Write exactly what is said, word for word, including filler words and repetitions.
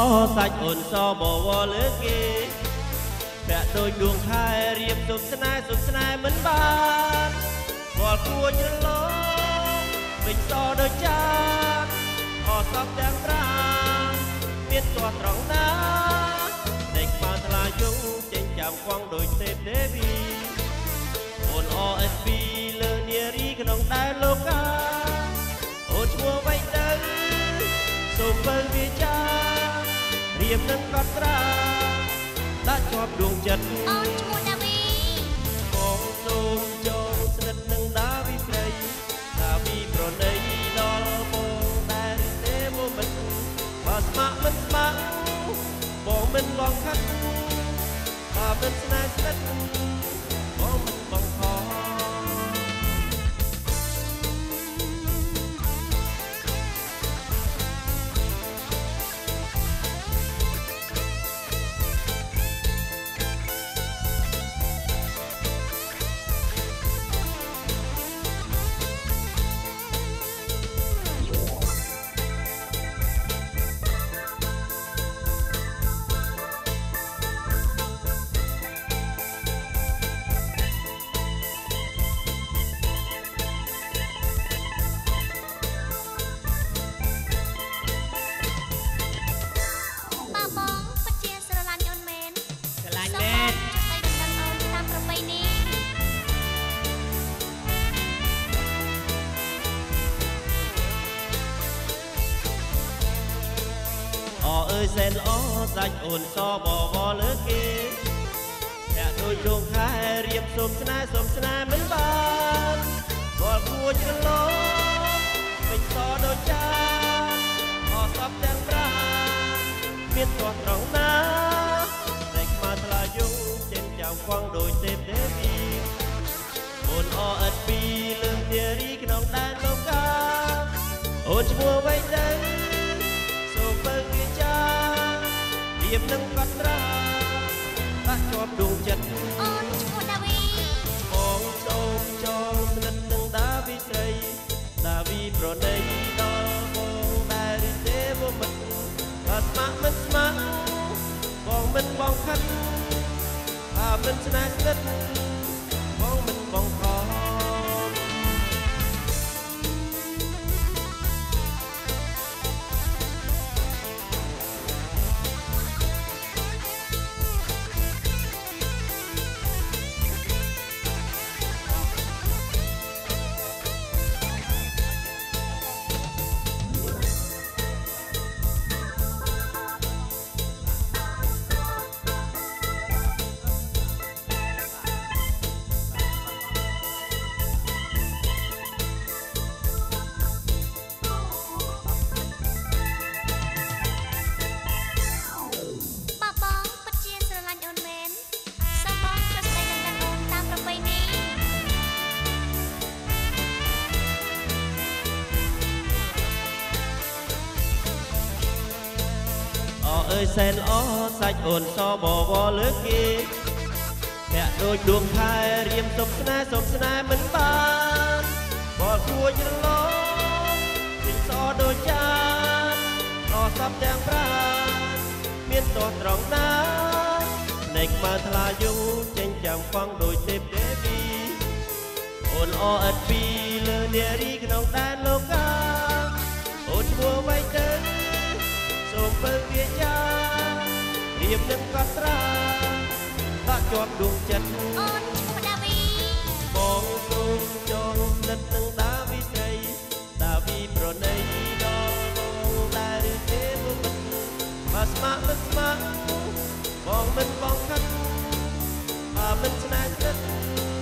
សាច់អូនសបវរលើគេពាក់ដូចដួងខែរៀបទុកស្នេហ៍សុខស្នេហ៍មិនបានវល់គួរច្រឡំវិញសដូចចាតអសពទាំងប្រាមានទាត់ត្រង់ណាដេកមកថ្លាយងចេញចាំគង់ដូចទេពទេវីអូន អូ เอส พี លើនារីក្នុងដែនលោកាអូនឈ្មោះបៃតងសូមបើវាចារៀបនឹងកត់ត្រាដាក់ជាប់ដួងចិត្តអូនឈ្មោះដាវីបងសូមចងស្និទ្ធនឹងដាវីស្រីដាវីប្រណីដល់បងដែលទេមកមិនបើស្ម័គ្រមិនស្ម័គ្របងមិនបងខាត់បើមិនស្នេហ៍ស្និទ្ធបងមិនបងខសែនល្អសាច់អូនសបវរលើគេអ្នកដូចដួងខែរៀបសុំស្នេហ៍សុំស្នេហ៍មិនបានវល់គួរច្រឡំពេញសដូចចាអសពទាំងប្រាមានទាត់ត្រង់ណាតែខ្មៅថ្លាយងចេញចាំគង់ដូចទេពទេវីអូន អូ เอส พี លើនារីក្នុងដែនលោកាអូនឈ្មោះបៃតងសូមបើវាចារៀបនឹងកត់ត្រាដាក់ជាប់ដួងចិត្តអូនឈ្មោះដាវីបងសូមចងស្និទ្ធនឹងដាវីស្រីដាវីប្រណីដល់បងដែលទេវមិនបើស្ម័គ្រមិនស្ម័គ្របងមិនបងខាត់បើមិនស្នេហ៍ស្និទ្ធបងមិនបងខំអើយសែនល្អសាច់អូនសបវរលើគេពាក់ដូចដួងខែរៀមសុំស្នេហ៍សុំស្នេហ៍មិនបានបលគួរច្រឡំវិញសដូចចានអសពទាំងប្រាមានទាត់ត្រង់ណានៃខ្មៅថ្លាយងចេញចាំគង់ដូចទេពទេវីអូន អូ เอส พี លើនារីក្នុងដែនលោកាអូនឈ្មោះបៃតងសូមបើវាចារៀបនឹងកត់ត្រាដាក់ជាប់ដួងចិត្តអូនឈ្មោះដាវីបងសូមចងស្និទ្ធនឹងដាវីស្រីដាវីប្រណីដល់បងដែលទេវមិនបើស្ម័គ្រមិនស្ម័គ្របងមិនបងខាត់បើមិនស្នេហ៍ស្និទ្ធ